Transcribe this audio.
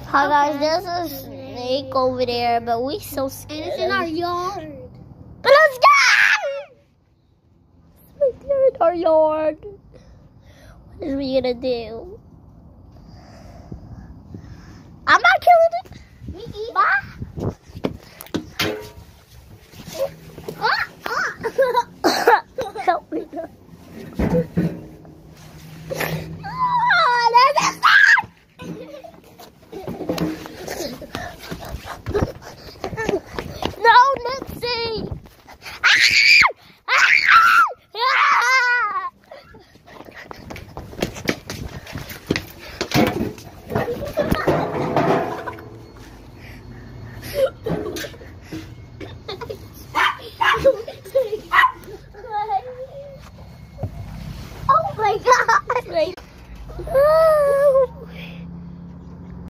Hi guys, there's a snake over there, but we so scared. And it's in our yard. But I'm scared! It's right there in our yard. What are we gonna do? I'm not killing